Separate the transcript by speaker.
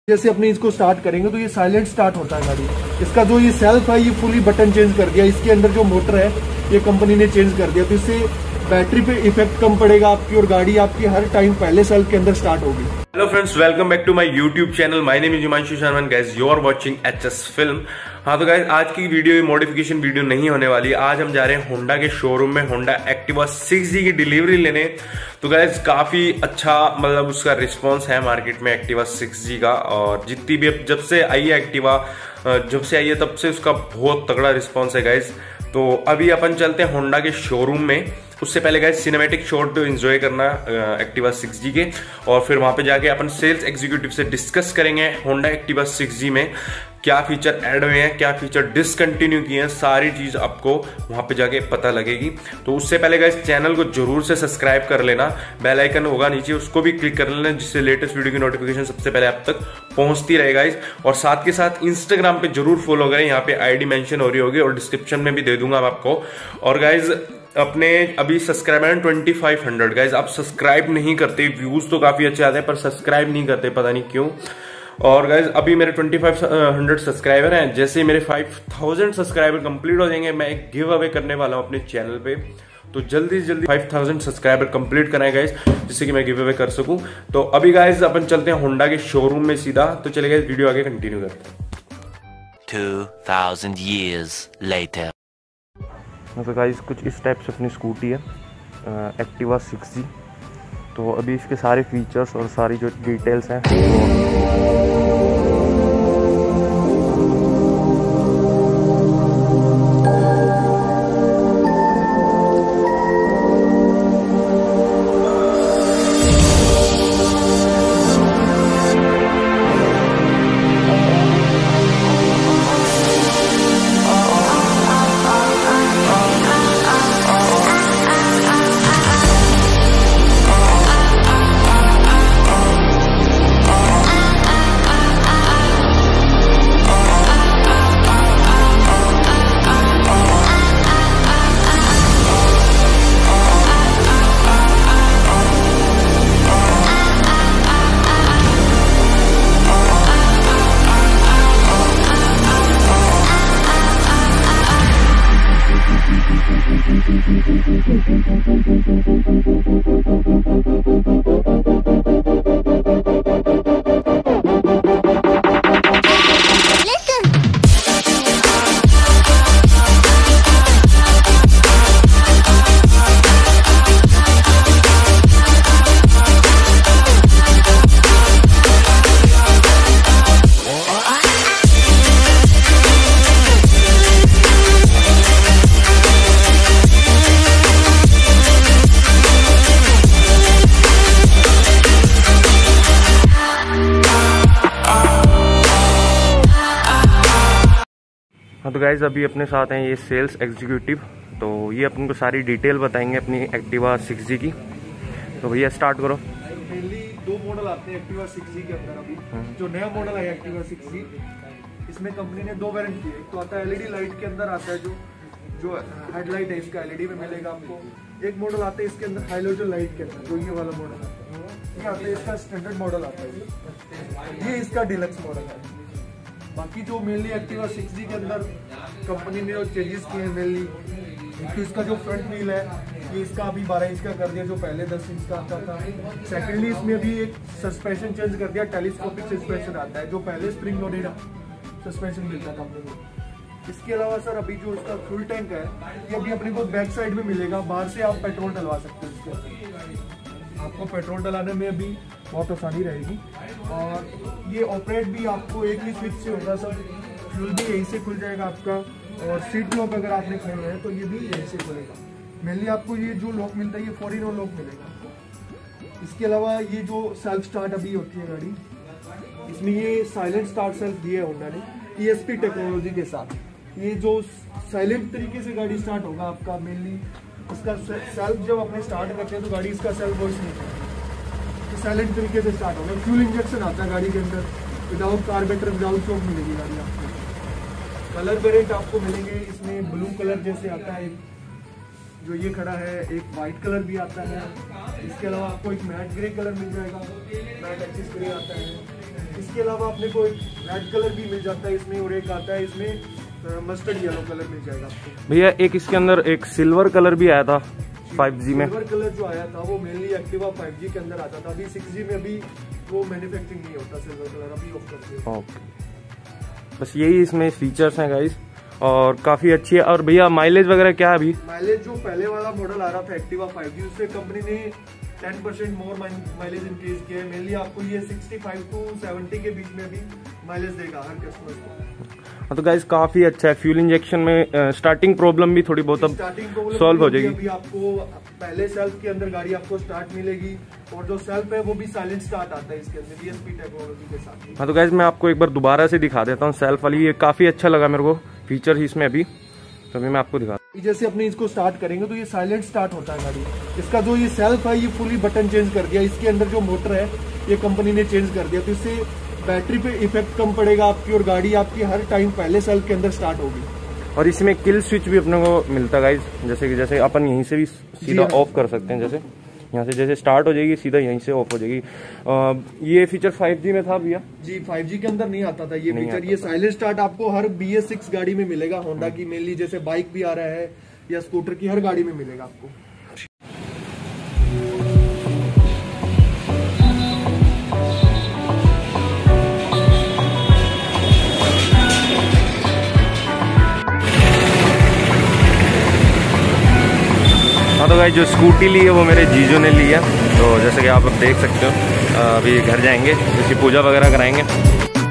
Speaker 1: जैसे अपने इसको स्टार्ट करेंगे तो ये साइलेंट स्टार्ट होता है गाड़ी। इसका जो ये सेल्फ है ये फुली बटन चेंज कर दिया। इसके अंदर जो मोटर है ये कंपनी ने चेंज कर दिया, तो इससे बैटरी पे इफेक्ट कम पड़ेगा आपकी और गाड़ी आपकी हर टाइम पहले सेल्फ के अंदर स्टार्ट होगी।
Speaker 2: Hello friends, welcome back to my YouTube channel. My name is Himanshu Sharma and guys you are watching HS film. हाँ तो गाइस, आज की वीडियो ये मॉडिफिकेशन वीडियो नहीं होने वाली। आज हम जा रहे हैं होंडा के शोरूम में होंडा एक्टिवा 6G की डिलीवरी लेने। तो गाइस काफी अच्छा मतलब उसका रिस्पांस है मार्केट में एक्टिवा 6G का, और जितनी भी जब से आई है एक्टिवा जब से आई है तब से उसका बहुत तगड़ा रिस्पांस है गाइस। तो अभी अपन चलते हैं होंडा के शोरूम में। उससे पहले गाइस सिनेमैटिक शॉट एंजॉय करना एक्टिवा 6G के, और फिर वहां पे जाके अपन सेल्स एग्जीक्यूटिव से डिस्कस करेंगे होंडा एक्टिवा 6G में क्या फीचर ऐड हुए हैं, क्या फीचर डिसकंटिन्यू किए हैं, सारी चीज आपको वहां पे जाके पता लगेगी। तो उससे पहले गाइस चैनल को जरूर से सब्सक्राइब कर लेना, बेल आइकन होगा नीचे उसको भी क्लिक कर लेना, जिससे लेटेस्ट वीडियो की नोटिफिकेशन सबसे पहले आप तक पहुंचती रहे गाइस। और साथ के साथ इंस्टाग्राम पे जरूर फॉलो करें, यहाँ पे आईडी मेंशन हो रही होगी और डिस्क्रिप्शन में भी दे दूंगा आपको। और गाइज अपने अभी सब्सक्राइबर 2500 गाइज, आप सब्सक्राइब नहीं करते, व्यूज तो काफी अच्छे आते हैं पर सब्सक्राइब नहीं करते, पता नहीं क्यों। और गाइज अभी मेरे 2500 सब्सक्राइबर हैं। जैसे मेरे 5000 सब्सक्राइबर कंप्लीट हो जाएंगे, मैं एक गिव अवे करने वाला हूं अपने चैनल पे। तो जल्दी से जल्दी 5000 सब्सक्राइबर कंप्लीट कराएं गाइज, जिससे कि मैं गिव अवे कर सकूं। तो अभी गाइज अपन चलते हैं होंडा के शोरूम में सीधा। तो चले गाइज वीडियो आगे कंटिन्यू करते हैं।
Speaker 3: 2000 years later।
Speaker 2: तो गाइस कुछ इस टाइप से अपनी स्कूटी है एक्टिवा 6G। तो अभी इसके सारे फीचर्स और सारी जो डिटेल्स हैं हाँ तो गाइज अभी अपने साथ हैं ये सेल्स एग्जीक्यूटिव। तो ये अपन को सारी डिटेल बताएंगे अपनी एक्टिवा 6G की। तो भैया स्टार्ट करो।
Speaker 1: मेनली दो मॉडल आते हैं एक्टिवा 6G के अंदर। अभी जो नया मॉडल है एक्टिवा 6G, इसमें कंपनी ने दो वेरिएंट किए। एक तो आता है एलईडी लाइट के अंदर आता है, जो हेडलाइट है इसका एलईडी में मिलेगा आपको। एक मॉडल आता है इसके अंदर हाइलोजन लाइट के अंदर, जो ये वाला मॉडल आता है। ये आता है इसका स्टैंडर्ड मॉडल आता है, ये इसका डिलक्स मॉडल है। बाकी जो मेनली एक्टिवा 6G के अंदर कंपनी ने जो चेंजेस किए हैं मेनली, तो इसका जो फ्रंट व्हील है ये इसका अभी 12 इंच का कर दिया, जो पहले 10 इंच का आता था। सेकेंडली इसमें भी एक सस्पेंशन चेंज कर दिया, टेलीस्कोपिक सस्पेंशन आता है, जो पहले स्प्रिंग लोडेड सस्पेंशन मिलता था अपने को। इसके अलावा सर अभी जो इसका फ्यूल टैंक है ये अभी अपने को बैक साइड में मिलेगा। बाहर से आप पेट्रोल डलवा सकते हो इसके, आपको पेट्रोल डलाने में अभी बहुत आसानी रहेगी। और ये ऑपरेट भी आपको एक ही स्विच से होगा सर। फ्यूल भी यहीं से खुल जाएगा आपका, और सीट लॉक अगर आपने खोलना है तो ये भी यहीं से खुलेगा। मेनली आपको ये जो लॉक मिलता है ये 4-in-1 लॉक मिलेगा। इसके अलावा ये जो सेल्फ स्टार्ट अभी होती है गाड़ी, इसमें ये साइलेंट स्टार्ट सेल्फ दिया है होंडा ने ESP टेक्नोलॉजी के साथ। ये जो साइलेंट तरीके से गाड़ी स्टार्ट होगा आपका। मेनली इसका सेल्फ जब अपने स्टार्ट करते हैं तो गाड़ी इसका सेल्फ वॉइस नहीं करती, तो साइलेंट तरीके से स्टार्ट होगा। फ्यूल इंजेक्शन आता है गाड़ी के अंदर, विदाउट कार्बेटर विदाउट चौक मिलेगी गाड़ी आपको। कलर वेरिएंट आपको मिलेंगे इसमें, ब्लू कलर जैसे आता है जो ये खड़ा है, एक वाइट कलर भी आता है। इसके अलावा आपको एक मैट ग्रे कलर मिल जाएगा, मैट एक्सिस ग्रे आता है। इसके अलावा अपने को एक रेड कलर भी मिल जाता है इसमें, और एक आता है इसमें मस्टर्ड येलो कलर मिल जाएगा आपको।
Speaker 2: भैया एक इसके अंदर एक सिल्वर कलर भी आया था 5G में।
Speaker 1: सिल्वर कलर जो आया था वो मेनली एक्टिवा 5G के अंदर आता था, अभी 6G में अभी वो मैन्युफैक्चरिंग नहीं होता सिल्वर कलर, अभी ऑफ कर दिया।
Speaker 2: ओके, बस यही इसमें फीचर्स हैं गाइस, और काफी अच्छी है। और भैया माइलेज वगैरह क्या है अभी?
Speaker 1: माइलेज जो पहले वाला मॉडल आ रहा था एक्टिवा 5G, उससे कंपनी ने 10% मोर माइलेज इंक्रीज किया है। मेनली आपको ये 65 to 70 के बीच में भी माइलेज देगा हर कस्टमर को।
Speaker 2: तो गाइस काफी अच्छा है। फ्यूल इंजेक्शन में स्टार्टिंग प्रॉब्लम भी थोड़ी बहुत अब सॉल्व हो जाएगी।
Speaker 1: अभी आपको पहले सेल्फ के अंदर गाड़ी आपको स्टार्ट मिलेगी, और जो सेल्फ है वो भी साइलेंट स्टार्ट आता है इसके अंदर DSP टेक्नोलॉजी के साथ।
Speaker 2: हाँ तो गाइस मैं आपको एक बार दोबारा से दिखा देता हूँ सेल्फ वाली, ये काफी अच्छा लगा मेरे को फीचर ही इसमें अभी, तो अभी मैं आपको दिखा।
Speaker 1: जैसे अपने इसको स्टार्ट करेंगे तो ये साइलेंट स्टार्ट होता है गाड़ी। इसका जो ये सेल्फ है ये फुली बटन चेंज कर दिया, इसके अंदर जो मोटर है ये कंपनी ने चेंज कर दिया, तो इससे बैटरी पे इफेक्ट कम पड़ेगा आपकी, और गाड़ी आपकी हर टाइम पहले सेल्फ के अंदर स्टार्ट होगी।
Speaker 2: और इसमें किल स्विच भी अपने को मिलता है गाइस, जैसे अपन यहीं से भी सीधा ऑफ कर सकते हैं, जैसे यहाँ से जैसे स्टार्ट हो जाएगी सीधा यहीं से ऑफ हो जाएगी। ये फीचर 5G में था भैया?
Speaker 1: जी 5G के अंदर नहीं आता था ये फीचर। ये साइलेंट स्टार्ट आपको हर BS6 गाड़ी में मिलेगा, होंडा की मेनली, जैसे बाइक भी आ रहा है या स्कूटर की, हर गाड़ी में मिलेगा आपको।
Speaker 2: हाँ तो गाइस जो स्कूटी ली है वो मेरे जीजो ने ली है, तो जैसे कि आप देख सकते हो अभी घर जाएंगे, इसकी पूजा वगैरह कराएंगे।